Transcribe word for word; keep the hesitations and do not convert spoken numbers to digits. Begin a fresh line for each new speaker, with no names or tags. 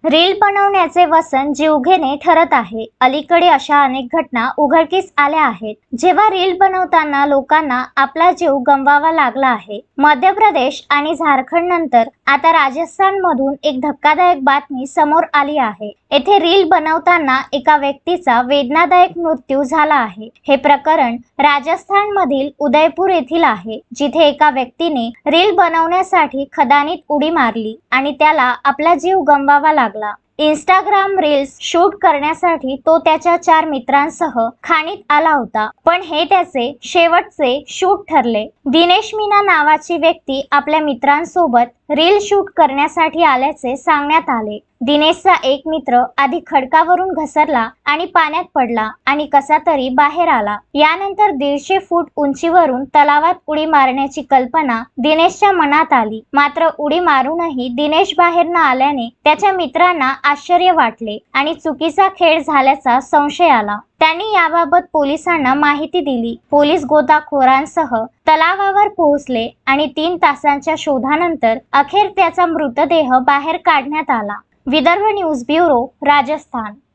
Reel बनवण्याचे व्यसन जीवघेणे ठरत आहे। अलीकडे अशा अनेक घटना उघडकीस आल्या आहेत, जेव्हा रील बनवताना लोकांना आपला जीव गमवावा लागला आहे। मध्य प्रदेश आणि झारखंड नंतर आता राजस्थान मधून एक धक्कादायक बातमी समोर आली आहे। येथे रील बनवताना एका व्यक्तीचा वेदनादायक मृत्यू झाला आहे। हे प्रकरण राजस्थान मधील उदयपूर येथील आहे, जिथे एका व्यक्तीने रील बनवण्यासाठी खदानीत उडी मारली आणि त्याला आपला जीव गमवावा लागला। इंस्टाग्राम रील्स शूट करण्यासाठी तो त्याच्या चार मित्रांसह खाणीत आला होता, पण हे त्याचे शेवटचे शूट ठरले। दिनेश मीना नावाची व्यक्ती आपल्या मित्रांसोबत रील शूट करण्यासाठी आल्याचे सांगण्यात आले। दिनेशचा एक मित्र आधी खडकावरून घसरला आणि पाण्यात पडला आणि कसा तरी बाहेर आला। यानंतर दीडशे फूट उंचीवरून तलावात उडी मारण्याची कल्पना दिनेशच्या मनात आली। मात्र उडी मारूनही दिनेश बाहेर न आल्याने त्याच्या मित्रांना आश्चर्य वाटले आणि चुकीचा खेळ झाल्याचा संशय आला। त्यांनी याबाबत पोलिसांना माहिती दिली। पोलीस गोताखोरांसह तलावावर पोहोचले आणि तीन तासांच्या शोधानंतर अखेर त्याचा मृतदेह बाहेर काढण्यात आला। Vidarbha news bureau, Rajasthan.